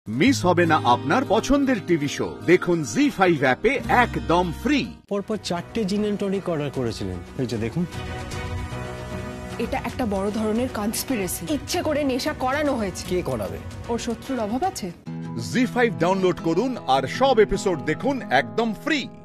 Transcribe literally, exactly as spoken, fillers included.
Miss হবে না আপনার পছন্দের টিভি শো। দেখুন জি ফাইভ অ্যাপে একদম ফ্রি। পরপর চারটে জিন এন্ড টনিক অর্ডার করেছিলেন, এই যে দেখুন। এটা একটা বড় ধরনের কনস্পিরেসি, ইচ্ছে করে নেশা করানো হয়েছে। কে করাবে? ওর শত্রুর অভাব আছে? জি ফাইভ ডাউনলোড করুন আর সব এপিসোড দেখুন একদম ফ্রি।